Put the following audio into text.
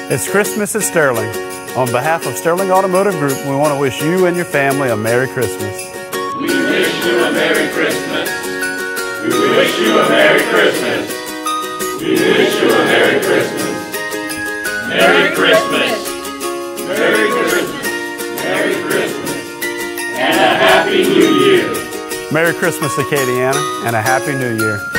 It's Christmas at Sterling. On behalf of Sterling Automotive Group, we want to wish you and your family a Merry Christmas. We wish you a Merry Christmas. We wish you a Merry Christmas. We wish you a Merry Christmas. Merry Christmas. Merry Christmas. Merry Christmas. And a Happy New Year. Merry Christmas, Acadiana, and a Happy New Year.